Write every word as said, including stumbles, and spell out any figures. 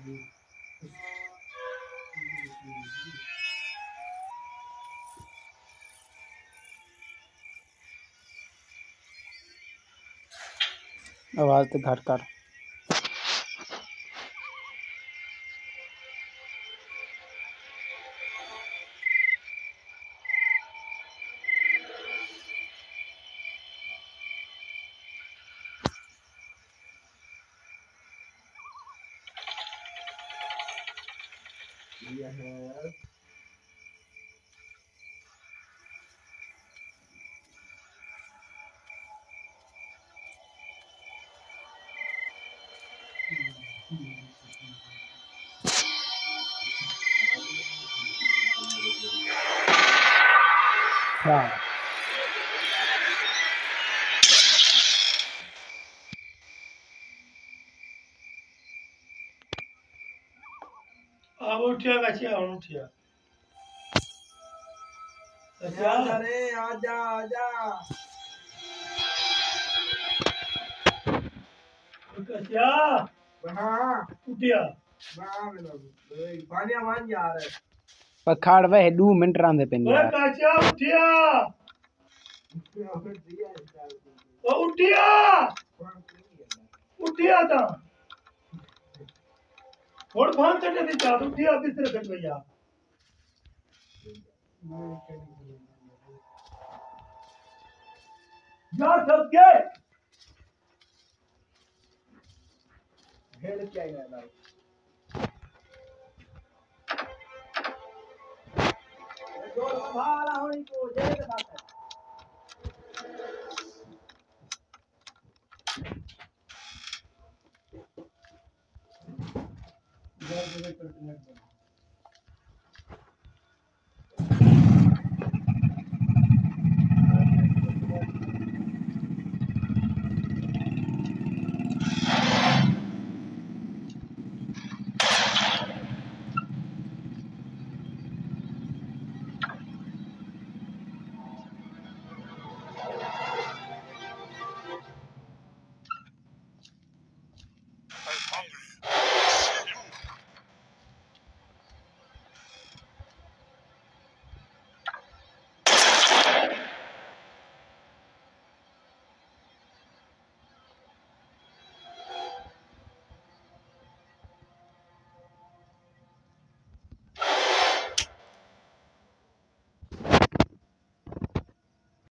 आवाज तो घट कर। हाँ अब उठिया कचिया उठिया कचिया अरे आजा आजा कचिया हाँ उठिया हाँ मेरा पानी आवाज जा रहा है पखाड़ वे दो मिनट रांदे पे ओए कचिया उठिया ओ उठिया उठिया था और भान चढ़ने दी चाह उठिया बिस्तर पे भैया यार सब के हेड क्या है ना जोर भाला होई को जे बात है यार जगह पर नेट